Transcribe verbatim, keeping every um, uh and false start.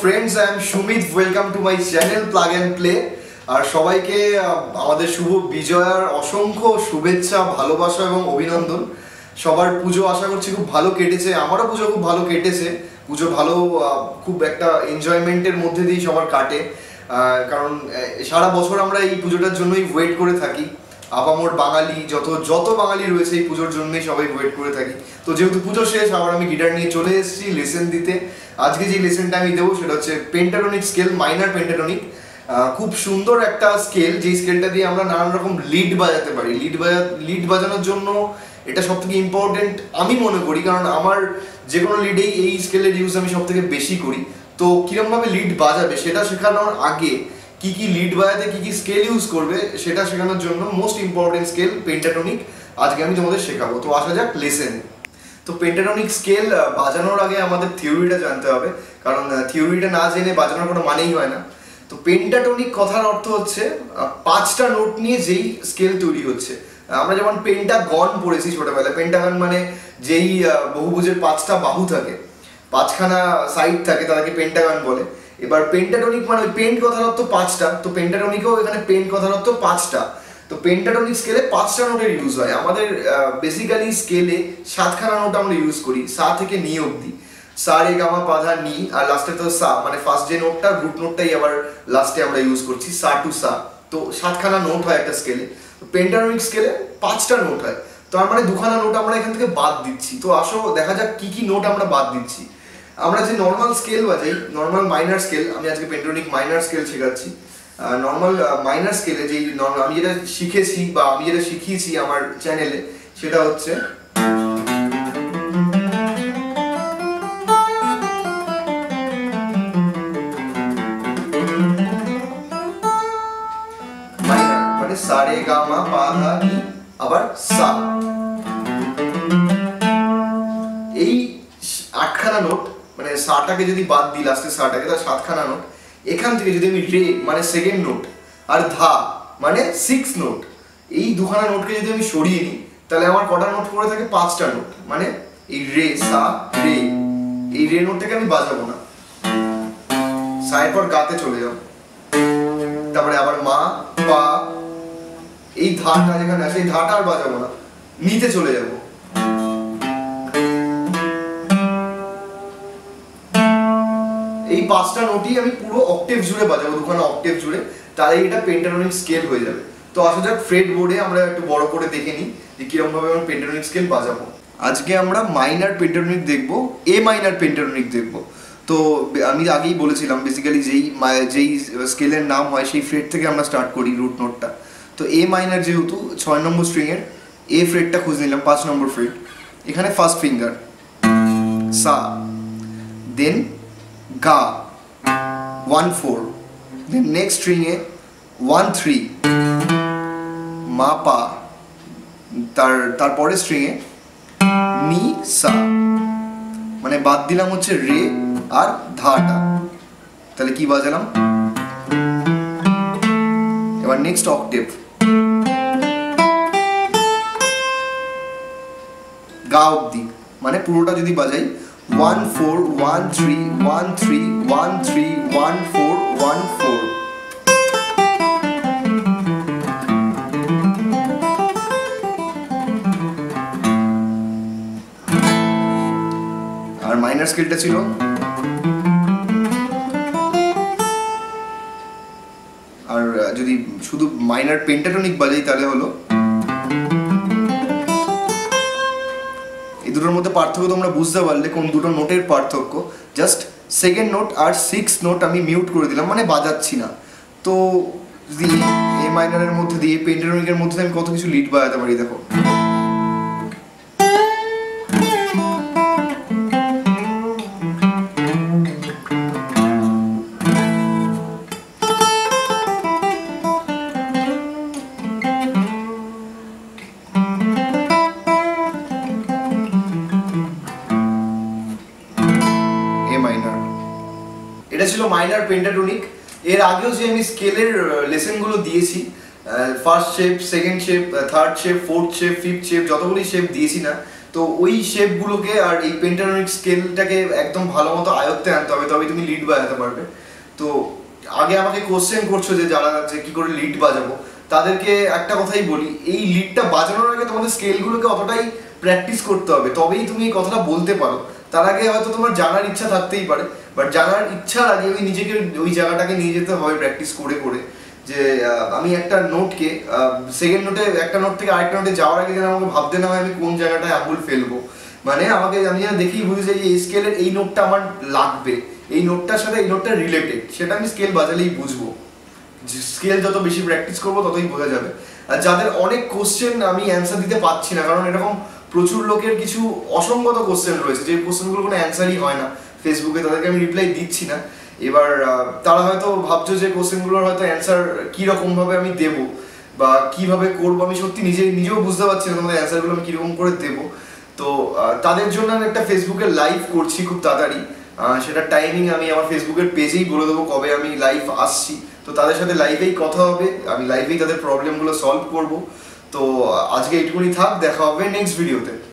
friends, I am Shumit. Welcome to my channel Plug and Play. আর সবাইকে আমাদের শুভ বিজয়ার অসংখ্য শুভেচ্ছা, ভালোবাসা এবং অভিনন্দন। সবার পুজো আশা করছি খুব ভালো কেটেছে, আমারও পুজো খুব ভালো কেটেছে। পুজো ভালো, খুব একটা এনজয়মেন্টের মধ্যে দিয়ে সবার কাটে, কারণ সারা বছর আমরা এই পুজোটার জন্যই ওয়েট করে থাকি। আপামোর বাঙালি যত যত বাঙালি রয়েছে এই পুজোর জন্যই সবাই ওয়েট করে থাকি। তো যেহেতু পুজো শেষ, আবার আমি গিটার নিয়ে চলে এসেছি লেসেন দিতে। আজকে যে লেসেনটা আমি দেবো সেটা হচ্ছে পেন্টাটনিক স্কেল, মাইনার পেন্টাটনিক। খুব সুন্দর একটা স্কেল, যে স্কেলটা দিয়ে আমরা নানান রকম লিড বাজাতে পারি। লিড বাজা লিড বাজানোর জন্য এটা সব থেকে ইম্পর্টেন্ট আমি মনে করি, কারণ আমার যে কোনো লিডেই এই স্কেলের ইউজ আমি সব থেকে বেশি করি। তো কীরকমভাবে লিড বাজাবে সেটা শেখানোর আগে কি কি লিড বাজাতে কি কি স্কেল ইউজ করবে সেটা শেখানোর জন্য মোস্ট ইম্পর্টেন্ট স্কেল পেন্টাটনিক আজকে আমি তোমাদের শেখাবো। তো আসা যাক লেসেন। তো পেন্টাটনিক স্কেল বাজানোর আগে আমাদের থিওরিটা জানতে হবে, কারণ থিওরিটা না জেনে বাজানোর কোনো মানেই হয় না। তো পেন্টাটনিক কথার অর্থ হচ্ছে পাঁচটা নোট নিয়ে যেই স্কেল তৈরি হচ্ছে। আমরা যেমন পেন্টাগন পড়েছি ছোটবেলায়। পেন্টাগন মানে যেই বহুভুজের পাঁচটা বাহু থাকে, পাঁচখানা সাইড থাকে, তাদেরকে পেন্টাগন বলে। এবার পেন্টাটনিক মানে ওই পেন্ট কথার অর্থ পাঁচটা, তো পেন্টাটনিকও এখানে পেন্ট কথার অর্থ পাঁচটা। তো পেন্টাটনিক স্কেলে পাঁচটা নোটের ইউজ হয়। আমাদের বেসিক্যালি স্কেলে সাতখানা নোট আমরা ইউজ করি, সা থেকে নি অবধি। সা রে গামা পা ধা নি, আর লাস্টে তো সা, মানে ফার্স্ট যে নোটটা রুট নোটটাই আবার লাস্টে আমরা ইউজ করছি, সা টু সা। তো সাতখানা নোট হয় একটা স্কেলে। তো পেন্টাটনিক স্কেলে পাঁচটা নোট হয়, তার মানে দুখানা নোট আমরা এখান থেকে বাদ দিচ্ছি। তো আসো দেখা যাক কি কি নোট আমরা বাদ দিচ্ছি। আমরা যে নর্মাল স্কেল বাজাই, নর্মাল মাইনার স্কেল, আমি আজকে পেন্টাটনিক মাইনার স্কেল শেখাচ্ছি। নর্মাল মাইনার স্কেলে যেই আমি যেটা শিখেছি বা আমি যেটা শিখিয়েছি আমার চ্যানেলে, সেটা হচ্ছে মাইনার, মানে সা রে গা মা পা ধা নি, আবার সা। এই আটখানা নোট, মানে সাটাকে যদি বাদ দিই লাস্টে সাটাকে, তার সাতখানা নোট। এখান থেকে যদি আমি রে মানে সেকেন্ড নোট আর ধা মানে সিক্স নোট, এই দুখানা নোটকে যদি আমি সরিয়ে নিই, তাহলে আমার কটা নোট পড়ে থাকে? পাঁচটা নোট। মানে এই রে সা রে, এই রে নোটটাকে আমি বাজাবো না। সায়ের পর গাতে চলে যাও, তারপরে আবার মা পা, এই ধাটা যেখানে আছে এই ধাটা আর বাজাবো না, নিতে চলে যাবো। এই পাঁচটা নোটই আমি পুরো অক্টেভ জুড়ে বাজাবো, দুখানা অক্টেভ জুড়ে, তাহলে এটা পেন্টাটনিক স্কেল হয়ে যাবে। তো আসা যাক ফ্রেড বোর্ডে আমরা একটু বড় করে দেখে নিই যে কিরকম ভাবে আমরা পেন্টাটনিক স্কেল বাজাবো। আজকে আমরা মাইনার পেন্টাটনিক দেখবো, এ মাইনার পেন্টাটনিক দেখবো। তো আমি আগেই বলেছিলাম বেসিক্যালি যেই যেই স্কেলের নাম হয় সেই ফ্রেড থেকে আমরা স্টার্ট করি রুট নোটটা। তো এ মাইনার যেহেতু ছয় নম্বর স্ট্রিংয়ের এ ফ্রেডটা খুঁজে নিলাম, পাঁচ নম্বর ফ্রেড। এখানে ফার্স্ট ফিঙ্গার সা, দেন গা ওয়ান ফোর, দেন নেক্সট স্ট্রিংয়ে ওয়ান থ্রি মা পা, তার তারপরে স্ট্রিংয়ে নি সা, মানে বাদ দিলাম হচ্ছে রে আর ধাটা। তাহলে কি বাজালাম? এবার নেক্সট অক্টেভ গা অব্দি, মানে পুরোটা যদি বাজাই one four one three one three one three one four one four. আর মাইনার স্কেলটা ছিল আর যদি শুধু মাইনার পেন্টাটনিক বাজাই তাহলে হলো, এই দুটোর মধ্যে পার্থক্য তোমরা বুঝতে পারলে কোন দুটো নোটের পার্থক্য। জাস্ট সেকেন্ড নোট আর সিক্স নোট আমি মিউট করে দিলাম, মানে বাজাচ্ছি না। তো যদি এ মাইনারের মধ্যে দিয়ে পেন্টাটনিকের মধ্যে আমি কত কিছু লিড বাজাতে পারি দেখো। এটা ছিল মাইনার পেন্টাটনিক। এর আগেও যে আমি স্কেলের লেসেনগুলো দিয়েছি, first shape, second shape, third shape, fourth shape, fifth shape, যতগুলি শেপ দিয়েছি না, তো ওই শেপগুলোকে আর এই পেন্টাটনিক স্কেলটাকে একদম ভালো মতো আয়ত্তে আনতে হবে, তবেই তুমি লিড বাজাতে পারবে। তো আগে আমাকে কোশ্চেন করছো যে যারা যে কি করে লিড বাজাবো, তাদেরকে একটা কথাই বলি, এই লিডটা বাজানোর আগে তোমাদের স্কেলগুলোকে অতটাই প্র্যাকটিস করতে হবে, তবেই তুমি এই কথাটা বলতে পারো। তার আগে হয়তো তোমার জানার ইচ্ছা থাকতেই পারে, বাট জানার ইচ্ছার আগে ওই নিজেকে ওই জায়গাটাকে নিয়ে যেতে হবে প্র্যাকটিস করে করে, যে আমি একটা নোটকে সেকেন্ড নোটে একটা নোট থেকে আরেকটা নোটে যাওয়ার আগে যেন আমাকে ভাবতে না হয় আমি কোন জায়গাটায় আঙুল ফেলবো। মানে আমাকে আমি যেন দেখেই বুঝে যাই যে এই স্কেলের এই নোটটা আমার লাগবে, এই নোটটার সাথে এই নোটটা রিলেটেড, সেটা আমি স্কেল বাজালেই বুঝবো। স্কেল যত বেশি প্র্যাকটিস করবো ততই বোঝা যাবে। আর যাদের অনেক কোশ্চেন আমি অ্যান্সার দিতে পারছি না, কারণ এরকম প্রচুর লোকের কিছু অসংগত কোশ্চেন রয়েছে যে কোশ্চেনগুলো কোনো অ্যান্সারই হয় না ফেসবুকে, তাদেরকে আমি রিপ্লাই দিচ্ছি না। এবার তারা হয়তো ভাবছো যে কোশ্চেনগুলোর হয়তো অ্যান্সার কীরকমভাবে আমি দেবো বা কীভাবে করবো, আমি সত্যি নিজে নিজেও বুঝতে পারছি না তোমাদের অ্যান্সারগুলো আমি কীরকম করে দেবো। তো তাদের জন্য আমি একটা ফেসবুকে লাইভ করছি খুব তাড়াতাড়ি, সেটা টাইমিং আমি আমার ফেসবুকের পেজেই বলে দেবো কবে আমি লাইভ আসছি। তো তাদের সাথে লাইভেই কথা হবে, আমি লাইভেই তাদের প্রবলেমগুলো সলভ করবো। তো আজকে এইটুকুনি থাক, দেখা হবে নেক্সট ভিডিওতে।